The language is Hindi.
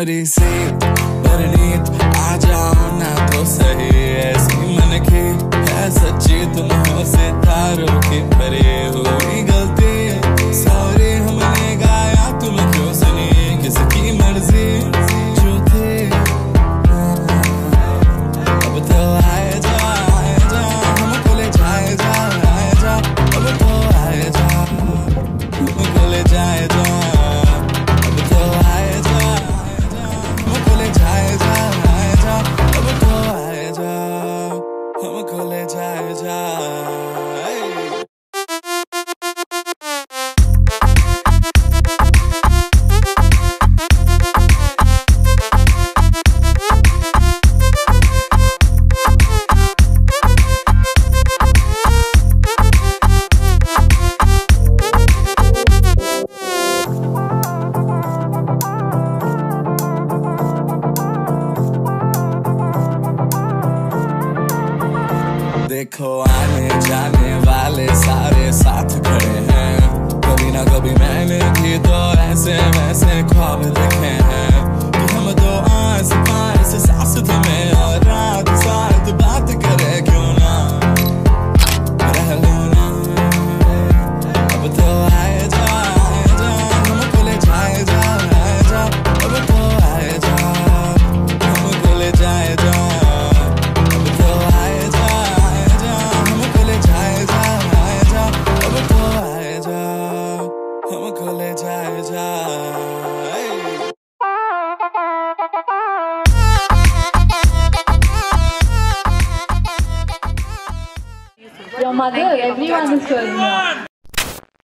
थोड़ी सी परनीत आ जाओ ना तो सही, ऐसी मन की है सच्ची तुम हो सितारों की परी, हुई गलती सॉरी हमने गाया तुम क्यों सुनी, किसकी मर्जी जो थी अब तो आए जा हमको ले जाए जा, आए जा अब तो आए जा हमको ले जाए जा, अब तो आए जा हमको ले जाए जा, आए जा अब तो आए जा हमको ले जाए जा। देखो आने जाने वाले सारे साथ खड़े हैं, कभी ना कभी मैंने भी तो ऐसे वैसे ख्वाब देखे हैं कि हम तो आस पास सास तुम्हें और रात साथ बात करे क्यों ना रह लो ना, अब तो आए जा हमको ले जाए जा, आए जा अब तो आए जा हमको ले जाए जा, अब तो आए जा हमको ले जाए जा, आए जा अब तो आए जा हमको ले जाए जा। Your mother, everyone is showing you.